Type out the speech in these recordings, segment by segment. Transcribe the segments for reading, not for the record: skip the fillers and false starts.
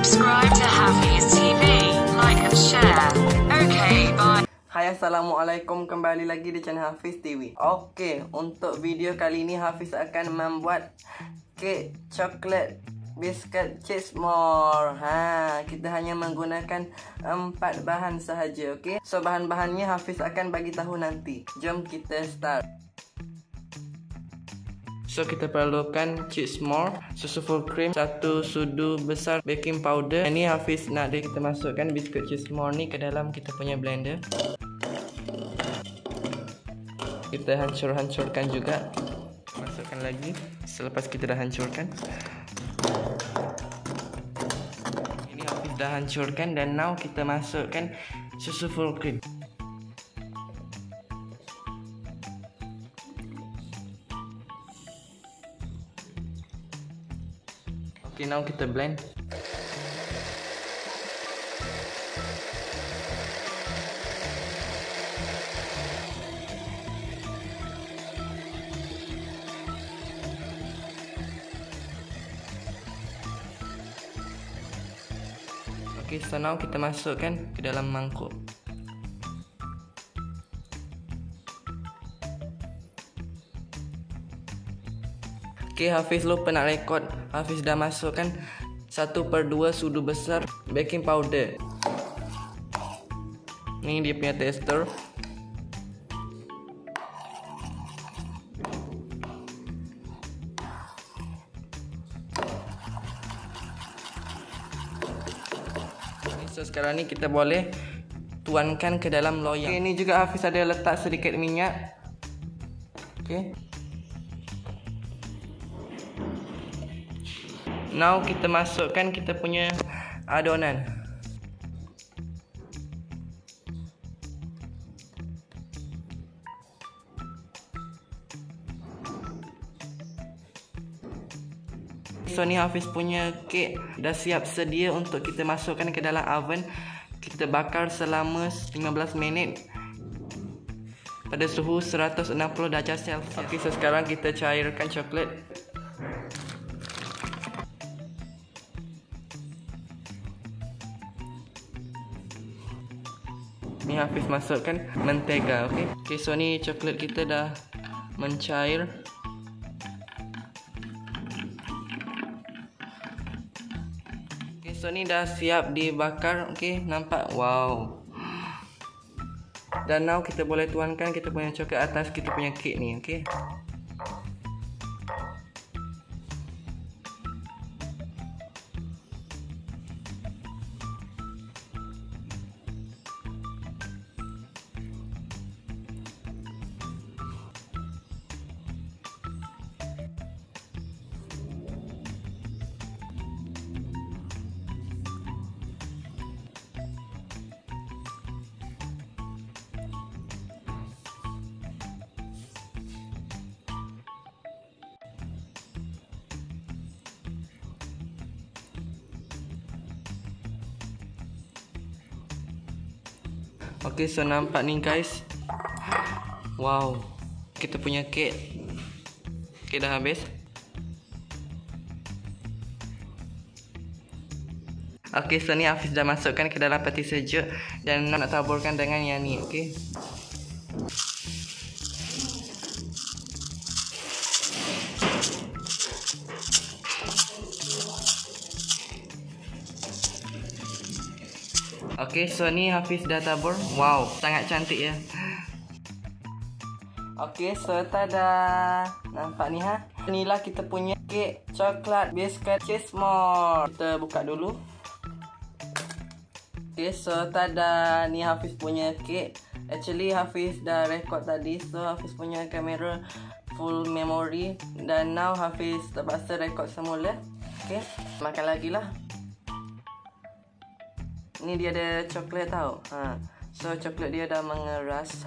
subscribe to Hafiz TV, like and share. Okay, bye. Hai, Assalamualaikum, kembali lagi di channel Hafiz TV. Oke, untuk video kali ini Hafiz akan membuat kek coklat biskuit cheese more. Kita hanya menggunakan 4 bahan sahaja, okey. So bahan-bahannya Hafiz akan bagi tahu nanti. Jom kita start. So kita perlukan cheese more, susu full cream, 1 sudu besar baking powder. Ini Hafiz nak dia kita masukkan biskuit cheese more ni ke dalam kita punya blender. Kita hancur-hancurkan juga. Masukkan lagi selepas kita dah hancurkan. Ini Hafiz dah hancurkan dan now kita masukkan susu full cream. Okay, now kita blend. Okay, so now kita masukkan ke dalam mangkuk. Okay, Hafiz lupa nak rekod. Hafiz dah masukkan 1/2 sudu besar baking powder. Ni dia punya tester. So sekarang ni kita boleh tuangkan ke dalam loyang. Okay, ini juga Hafiz ada letak sedikit minyak. Okay. Now kita masukkan kita punya adonan. So ni Hafiz punya kek dah siap sedia untuk kita masukkan ke dalam oven. Kita bakar selama 15 minit pada suhu 160 darjah Celsius. Okay, so sekarang kita cairkan coklat. Ni Hafiz masukkan mentega, okey. Okey, so ni coklat kita dah mencair. Okey, so ni dah siap dibakar, okey. Nampak? Wow. Dan now kita boleh tuangkan kita punya coklat atas kita punya kek ni, okey. Okey, so nampak ni guys. Wow. Kita punya kek. Kek dah habis. Okey, so ni Hafiz dah masukkan ke dalam peti sejuk dan nak taburkan dengan yang ni, okey. Okey, so ni Hafiz dah tabur. Wow, sangat cantik ya. Okey, so tada. Nampak ni ha? Inilah kita punya kek coklat biskuit cheese more. Kita buka dulu. Okey, so tada. Ni Hafiz punya kek. Actually Hafiz dah record tadi, so Hafiz punya kamera full memory dan now Hafiz terpaksa record semula. Okey, makan lagi lah. Ni dia ada coklat tau. So coklat dia dah mengeras.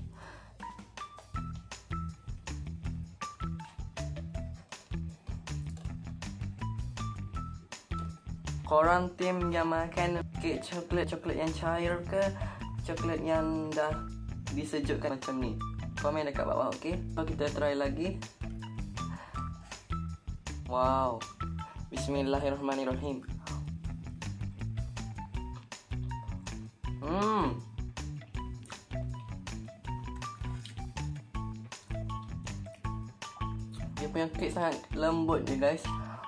Korang tim yang makan kek coklat yang cair ke coklat yang dah disejukkan macam ni? Komen dekat bawah, okey? So kita try lagi. Wow. Bismillahirrahmanirrahim. Dia punya kek sangat lembut je guys.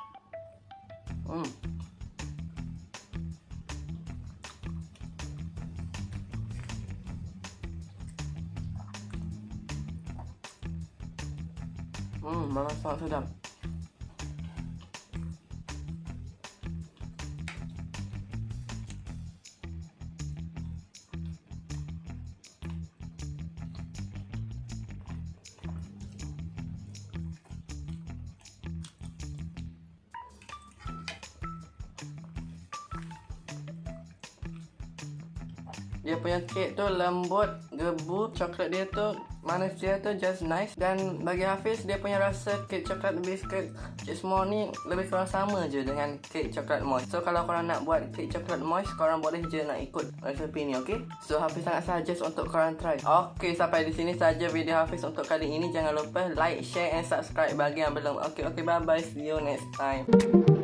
Memang sangat sedap. Dia punya kek tu lembut, gebu, coklat dia tu manis dia tu just nice. Dan bagi Hafiz, dia punya rasa kek coklat biscuit Cheesemore ni lebih kurang sama je dengan kek coklat moist. So kalau korang nak buat kek coklat moist, korang boleh je nak ikut resepi ni, okay? So Hafiz sangat suggest untuk korang try. Okay, sampai di sini saja video Hafiz untuk kali ini. Jangan lupa like, share and subscribe bagi yang belum. Okay, bye bye, see you next time.